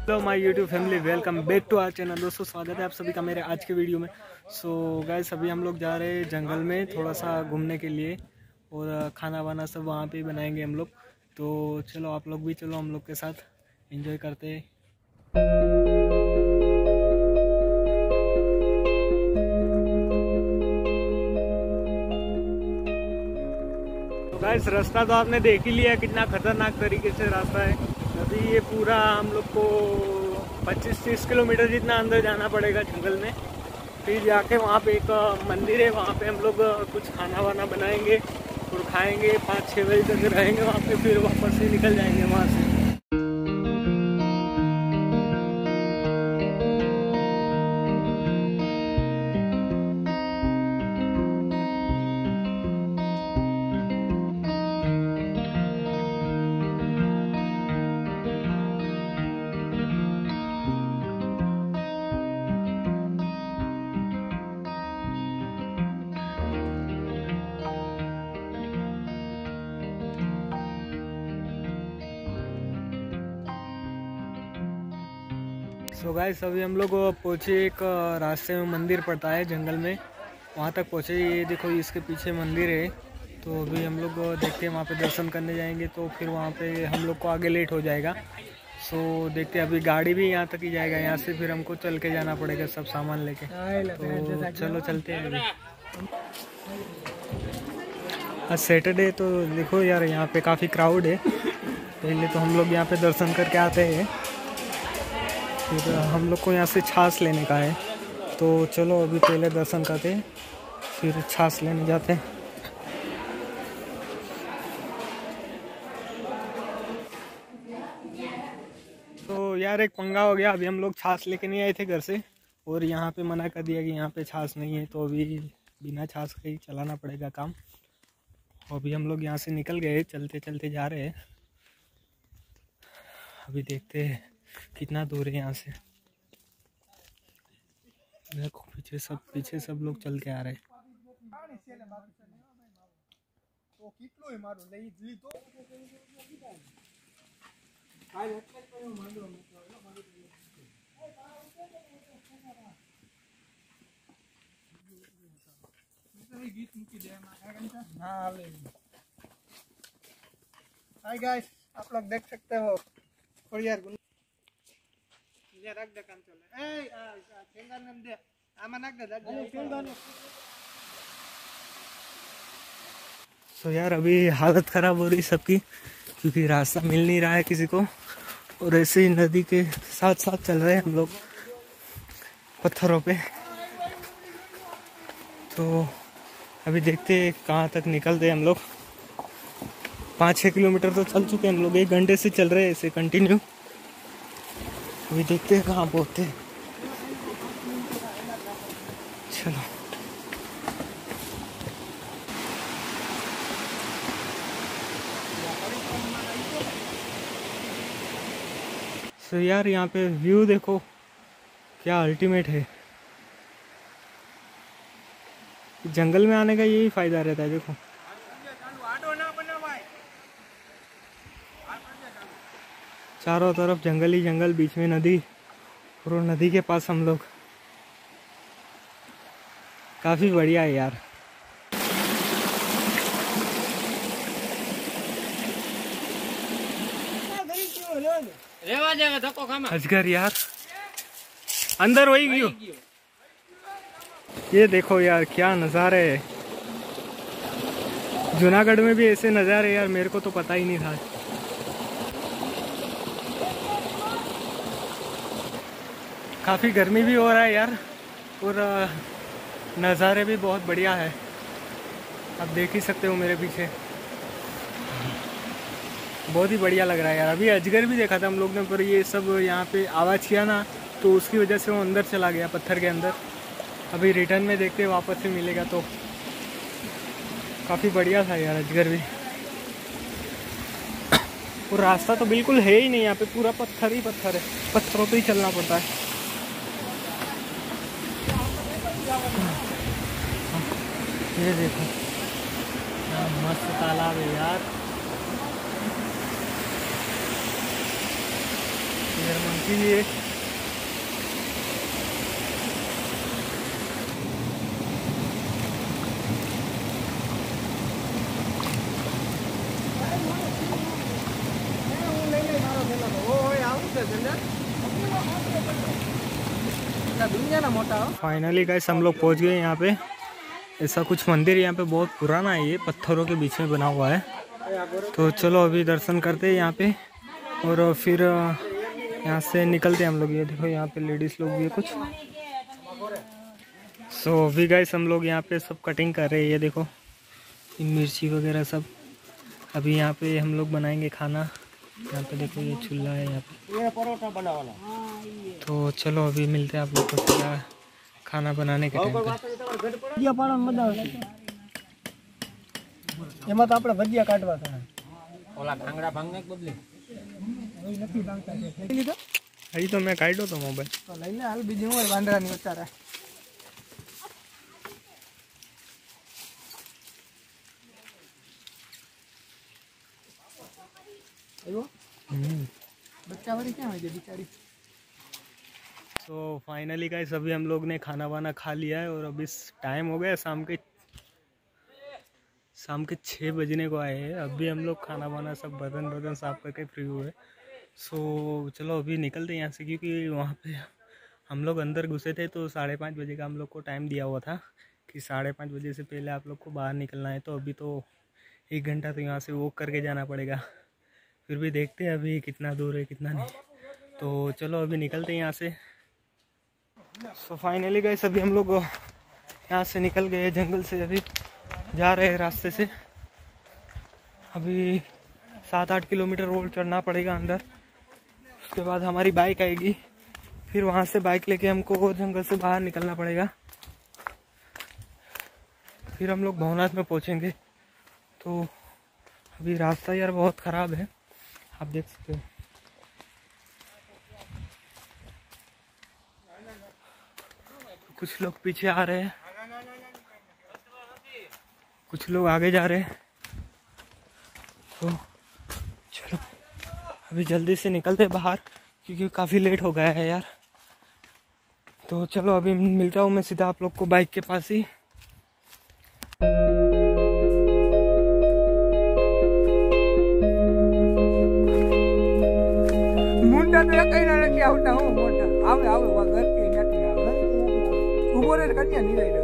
Hello my YouTube family, welcome back to our channel. दोस्तों स्वागत है आप सभी का मेरे आज के वीडियो में। सो गाइस अभी हम लोग जा रहे हैं जंगल में थोड़ा सा घूमने के लिए और खाना वाना सब वहाँ पे बनाएंगे हम लोग। तो चलो आप लोग भी चलो हम लोग के साथ एंजॉय करते हैं। तो गाइस रास्ता तो आपने देख ही लिया कितना खतरनाक तरीके से रास्ता है। अभी ये पूरा हम लोग को 25-30 किलोमीटर जितना अंदर जाना पड़ेगा जंगल में। फिर जाके वहाँ पे एक मंदिर है, वहाँ पे हम लोग कुछ खाना वाना बनाएंगे और खाएंगे। 5-6 बजे तक रहेंगे वहाँ पे, फिर वापस से निकल जाएंगे वहाँ से। सो गाइस अभी हम लोग पहुँचे, एक रास्ते में मंदिर पड़ता है जंगल में, वहाँ तक पहुँचे। ये देखो इसके पीछे मंदिर है। तो अभी हम लोग देखते हैं वहाँ पे दर्शन करने जाएंगे, तो फिर वहाँ पे हम लोग को आगे लेट हो जाएगा। सो देखते हैं, अभी गाड़ी भी यहाँ तक ही जाएगा, यहाँ से फिर हमको चल के जाना पड़ेगा सब सामान लेके। तो चलो चलते हैं अभी। आज सैटरडे तो देखो यार यहाँ पे काफ़ी क्राउड है। पहले तो हम लोग यहाँ पे दर्शन करके आते हैं, फिर हम लोग को यहाँ से छाछ लेने का है। तो चलो अभी पहले दर्शन करते हैं, फिर छाछ लेने जाते हैं। तो यार एक पंगा हो गया, अभी हम लोग छाछ लेके नहीं आए थे घर से, और यहाँ पे मना कर दिया कि यहाँ पे छाछ नहीं है। तो अभी बिना छाछ के ही चलाना पड़ेगा काम। अभी हम लोग यहाँ से निकल गए, चलते चलते जा रहे हैं। अभी देखते हैं कितना दूर है यहाँ से। देखो पीछे सब लोग चल के आ रहे हैं। हाय गाइस, आप लोग देख सकते हो और यार रख दे काम चले। ए ठेंगा नम दे आमा नाक दे। सो यार अभी हालत ख़राब हो रही सबकी, क्योंकि रास्ता मिल नहीं रहा है किसी को, और ऐसे ही नदी के साथ साथ चल रहे हैं हम लोग पत्थरों पे। तो अभी देखते हैं कहाँ तक निकलते हैं हम लोग। 5-6 किलोमीटर तो चल चुके हैं हम लोग, 1 घंटे से चल रहे हैं ऐसे कंटिन्यू। अभी देखते हैं कहाँ पहुँचते हैं। चलो तो यार यहाँ पे व्यू देखो क्या अल्टीमेट है। जंगल में आने का यही फायदा रहता है। देखो चारों तरफ जंगल ही जंगल, बीच में नदी, और नदी के पास हम लोग। काफी बढ़िया है यार। अजगर यार अंदर वही गयो। ये देखो यार क्या नज़ारे है। जूनागढ़ में भी ऐसे नज़ारे यार, मेरे को तो पता ही नहीं था। काफ़ी गर्मी भी हो रहा है यार, और नज़ारे भी बहुत बढ़िया है। आप देख ही सकते हो मेरे पीछे, बहुत ही बढ़िया लग रहा है यार। अभी अजगर भी देखा था हम लोग ने, पर ये सब यहाँ पे आवाज़ किया ना, तो उसकी वजह से वो अंदर चला गया पत्थर के अंदर। अभी रिटर्न में देखते हैं वापस से मिलेगा तो। काफ़ी बढ़िया था यार अजगर भी। और रास्ता तो बिल्कुल है ही नहीं यहाँ पे, पूरा पत्थर ही पत्थर है, पत्थरों पे ही चलना पड़ता है। ये देखो मस्त तालाब है यार। इधर मंकी भी है। फाइनली गाइस हम लोग पहुंच गए यहाँ पे। ऐसा कुछ मंदिर यहाँ पे बहुत पुराना है, ये पत्थरों के बीच में बना हुआ है। तो चलो अभी दर्शन करते हैं यहाँ पे और फिर यहाँ से निकलते हैं हम लोग। ये देखो यहाँ पे लेडीज लोग भी है कुछ। सो अभी गाइस हम लोग यहाँ पे सब कटिंग कर रहे हैं। ये देखो मिर्ची वगैरह सब। अभी यहाँ पे हम लोग बनाएंगे खाना। यहाँ पे देखो ये चूल्हा है यहाँ पे, ये परोठा बनाना। तो चलो अभी मिलते हैं आप लोग को सीधा खाना बनाने के टाइम पे। એમાં તો આપણે ભજીયા કાઢવા હતા ઓલા ભાંગડા ભાંગને બદલે નથી ભાંગતા છે હજી તો મેં કાઢ્યો તો મોબાઈલ તો લઈ લે હાલ બીજી હોય વાંદરાની ઉતારે આવ્યો बच्चा वाली क्या है बेचारी। तो फाइनली गाइस अभी हम लोग ने खाना वाना खा लिया है और अभी टाइम हो गया शाम के 6 बजने को आए हैं। अभी हम लोग खाना वाना सब बर्तन साफ करके फ्री हुए। सो चलो अभी निकलते हैं यहाँ से, क्योंकि वहाँ पे हम लोग अंदर घुसे थे तो 5:30 बजे का हम लोग को टाइम दिया हुआ था कि 5:30 बजे से पहले आप लोग को बाहर निकलना है। तो अभी तो 1 घंटा तो यहाँ से वॉक करके जाना पड़ेगा। फिर भी देखते हैं अभी कितना दूर है कितना नहीं। तो चलो अभी निकलते हैं यहाँ से। सो फाइनली गाइस अभी हम लोग यहाँ से निकल गए जंगल से। अभी जा रहे हैं रास्ते से। अभी 7-8 किलोमीटर रोड चढ़ना पड़ेगा अंदर। उसके बाद हमारी बाइक आएगी, फिर वहाँ से बाइक लेके हमको जंगल से बाहर निकलना पड़ेगा। फिर हम लोग भवनाथ में पहुँचेंगे। तो अभी रास्ता यार बहुत ख़राब है, आप देख सकते हो। कुछ लोग पीछे आ रहे हैं, कुछ लोग आगे जा रहे हैं। तो चलो अभी जल्दी से निकलते हैं बाहर, क्योंकि काफ़ी लेट हो गया है यार। तो चलो अभी मिलता हूँ मैं सीधा आप लोग को बाइक के पास ही। मुंडा तो कहीं ना नहीं आवता हूँ मोटा आवे आवे वो घर के नहीं आवे उबो रे कन्या नहीं रही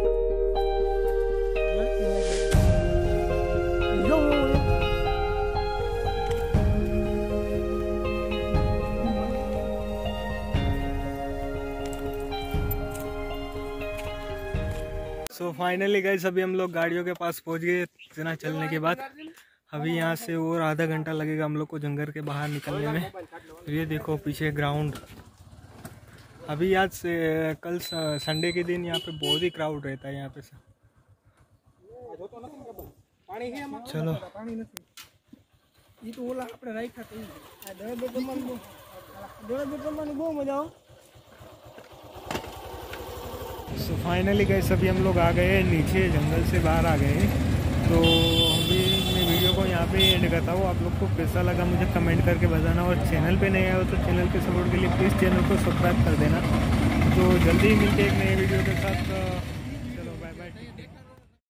जो सो फाइनली गाइस अभी हम लोग गाड़ियों के पास पहुंच गए इतना चलने के बाद। अभी यहाँ से और आधा घंटा लगेगा हम लोग को जंगल के बाहर निकलने में। ये देखो पीछे ग्राउंड। अभी आज से कल संडे के दिन यहाँ पे बहुत ही क्राउड रहता है यहाँ पे। चलो ये तो ओला આપણે રાખ્યા તો આ દળે બેટમાનું બહુ મજા આવે। सो फाइनली गाइस अभी हम लोग आ गए नीचे, जंगल से बाहर आ गए। तो अभी मैं वीडियो को यहाँ पे एंड करता हूँ। आप लोग को कैसा लगा मुझे कमेंट करके बताना, और चैनल पे नए आए हो तो चैनल के सपोर्ट के लिए प्लीज़ चैनल को सब्सक्राइब कर देना। तो जल्दी ही मिलते हैं एक नए वीडियो के साथ।